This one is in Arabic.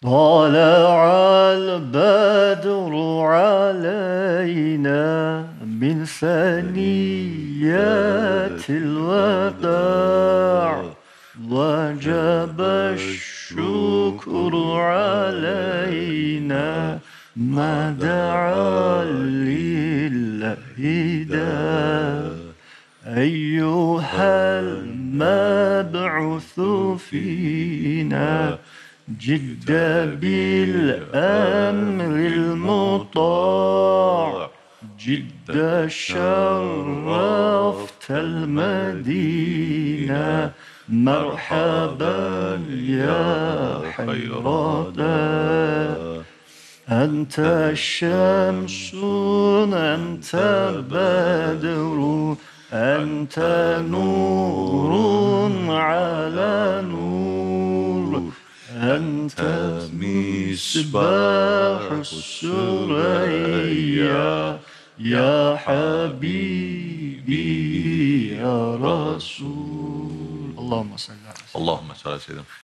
طلع البدر علينا من ثنيات الوداع وجب الشكر علينا ما دعا لله داع أيها المبعوث فينا جد بالأمر المطاع جد شرفت المدينة مرحبا يا خير داع أنت الشمس أنت بدر أنت نور على نور أنت مصباح السريا يا حبيبي يا رسول اللهم صل على سيدنا Allahümme salli aleyhi ve sellem.